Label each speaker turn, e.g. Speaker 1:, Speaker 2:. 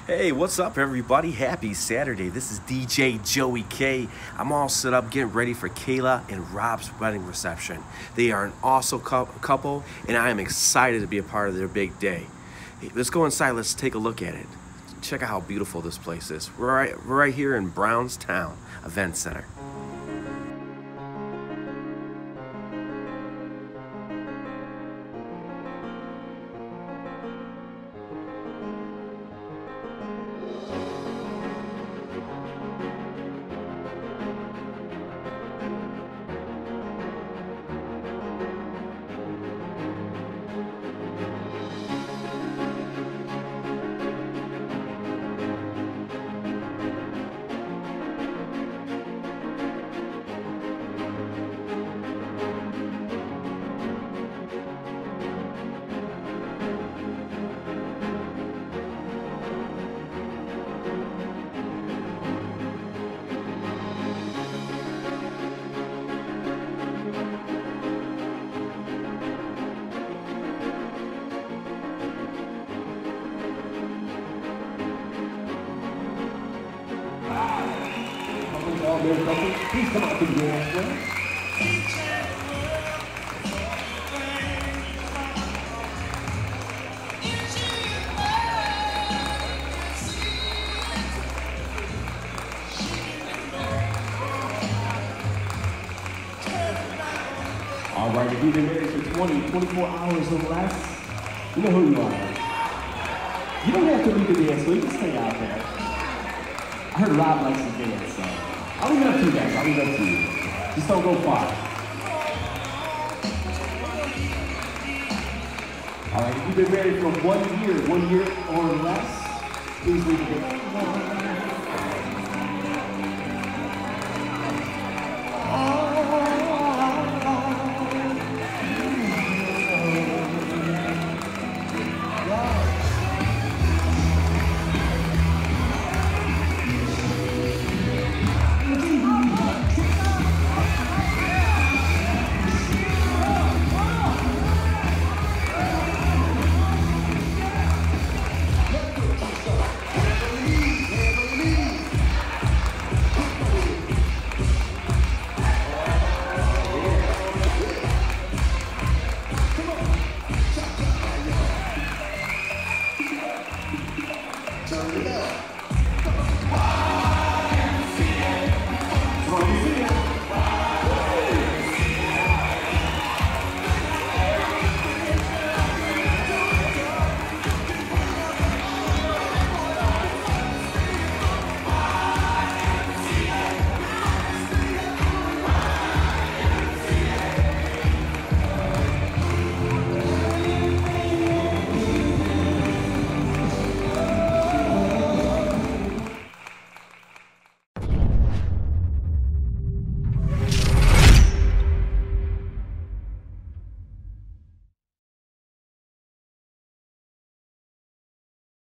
Speaker 1: Hey, what's up, everybody? Happy Saturday. This is DJ Joey K. I'm all set up getting ready for Kayla and Rob's wedding reception. They are an awesome couple, and I am excited to be a part of their big day. Hey, let's go inside. Let's take a look at it. Check out how beautiful this place is. We're right here in Brownstown Event Center.
Speaker 2: Please come out to the dance floor. All right, if you've been married for 20, 24 hours or less, you know who you are. You don't have to leave the dance floor, you can stay out there. I heard Rob likes to dance, so I'll leave it up to you guys. I'll leave it up to you. Just don't go far. All right, if you've been married for 1 year or less, please leave it there.
Speaker 3: Turn it up.